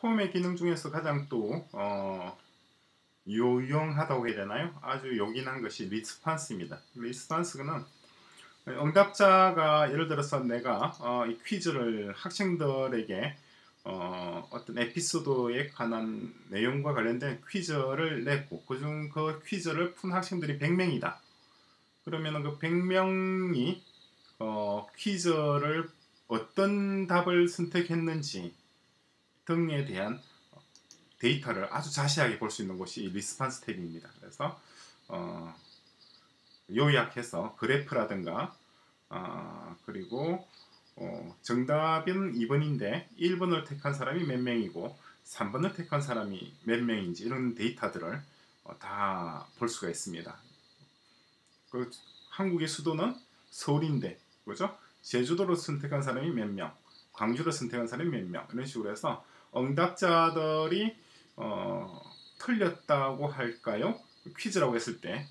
플랫폼의 기능 중에서 가장 또 유용하다고 해야 되나요? 아주 요긴한 것이 리스판스입니다. 리스판스는 응답자가 예를 들어서 내가 이 퀴즈를 학생들에게 어떤 에피소드에 관한 내용과 관련된 퀴즈를 냈고 그중 그 퀴즈를 푼 학생들이 100명이다. 그러면 그 100명이 퀴즈를 어떤 답을 선택했는지 등에 대한 데이터를 아주 자세하게 볼 수 있는 곳이 리스판스 탭입니다. 그래서 요약해서 그래프라든가 그리고 정답은 2번인데 1번을 택한 사람이 몇 명이고 3번을 택한 사람이 몇 명인지 이런 데이터들을 다 볼 수가 있습니다. 그 한국의 수도는 서울인데 그죠? 제주도로 선택한 사람이 몇 명, 광주로 선택한 사람이 몇 명 이런 식으로 해서 응답자들이 틀렸다고 할까요? 퀴즈라고 했을 때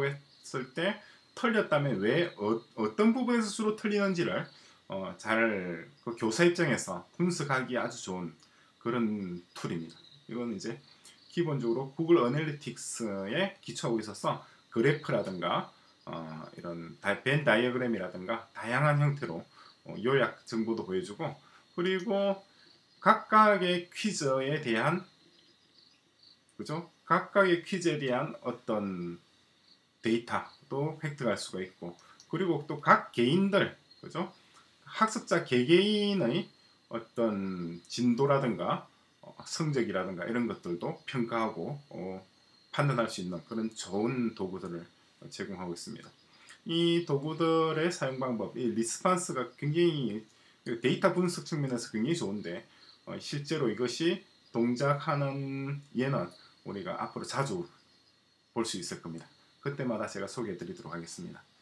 틀렸다면 왜 어떤 부분에서 주로 틀리는지를 잘 그 교사 입장에서 분석하기 아주 좋은 그런 툴입니다. 이건 이제 기본적으로 구글 어널리틱스에 기초하고 있어서 그래프라든가 이런 벤 다이어그램이라든가 다양한 형태로 요약 정보도 보여주고 그리고 각각의 퀴즈에 대한 그죠? 각각의 퀴즈에 대한 어떤 데이터도 획득할 수가 있고 그리고 또 각 개인들 그죠? 학습자 개개인의 어떤 진도라든가 성적이라든가 이런 것들도 평가하고 판단할 수 있는 그런 좋은 도구들을 제공하고 있습니다. 이 도구들의 사용 방법, 이 리스판스가 굉장히 데이터 분석 측면에서 굉장히 좋은데 실제로 이것이 동작하는 예는 우리가 앞으로 자주 볼 수 있을 겁니다. 그때마다 제가 소개해 드리도록 하겠습니다.